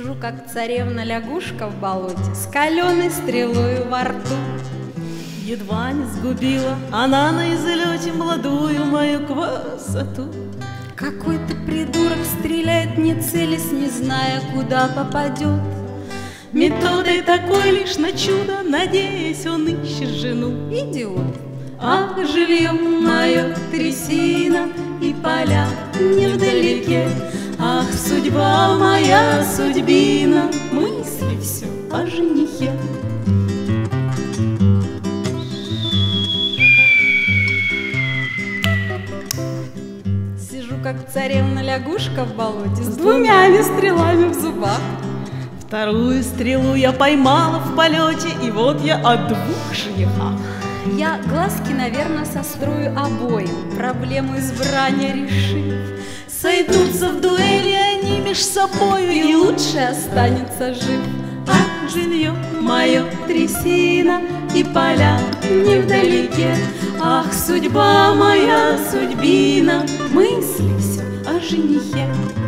Сижу, как царевна-лягушка в болоте, с каленой стрелою во рту. Едва не сгубила она на излете молодую мою красоту. Какой-то придурок стреляет, не целясь, не зная, куда попадет. Методой такой лишь на чудо, надеясь, он ищет жену. Идиот. Ах, жилье мое трясина, и поля невдалеке. Ах, судьба моя, судьбина, мысли все о женихе. Сижу, как царевна-лягушка в болоте, с двумя стрелами в зубах. Вторую стрелу я поймала в полете, и вот я о двух женихах. Я глазки, наверное, сострою обоим, проблему избрания решив. Сойдутся в дуэли они меж собою, И лучше останется жив. Ах, жилье мое трясина, и поля невдалеке. Ах, судьба моя, судьбина, мысли все о женихе.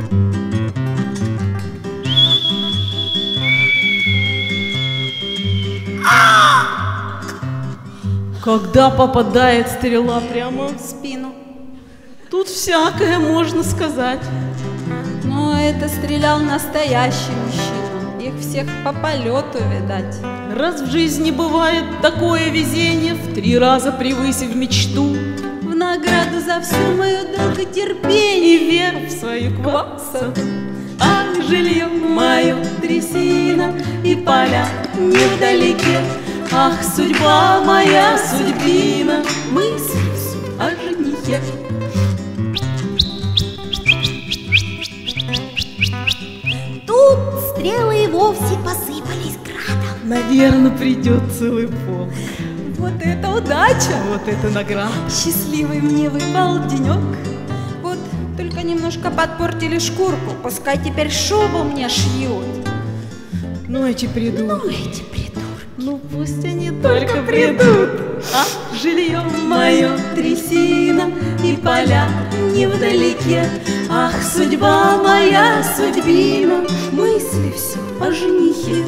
Когда попадает стрела прямо В спину. тут всякое можно сказать. Но это стрелял настоящий мужчина. Их всех по полету, видать. Раз в жизни бывает такое везение, в 3 раза превысив мечту, В награду за всю мою долготерпение и веру в свою красоту. Ах, жилье мое трясина, и поля невдалеке. Ах, судьба моя, судьбина, мысли все о женихе. Тут стрелы и вовсе посыпались градом. Наверное, придет целый полк. Вот это удача! Вот это награда. Счастливый мне выпал денек. Вот только немножко подпортили шкурку. Пускай теперь шубу мне шьют. Ну, эти придурки. Эти придурки. Ну, пусть они только придут. Ах, жилье мое трясина, и поля невдалеке. Ах, судьба моя, судьбина, мысли все о женихе.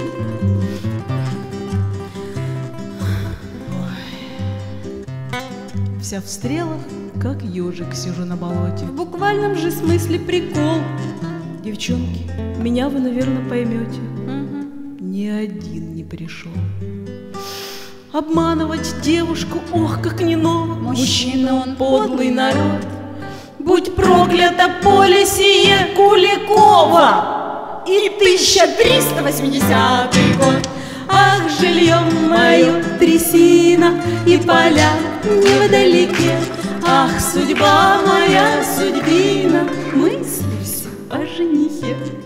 Вся в стрелах, как ежик, сижу на болоте. В буквальном же смысле прикол. Девчонки, меня вы, наверное, поймете. Мгм. Ни один не пришел. Обманывать девушку, ох, как не ново. Мужчина он подлый народ. Будь проклято поле сие Куликова и 1380 год. Ах, жилье мое трясина, и поля невдалеке. Ах, судьба моя, судьбина, мысли все о женихе.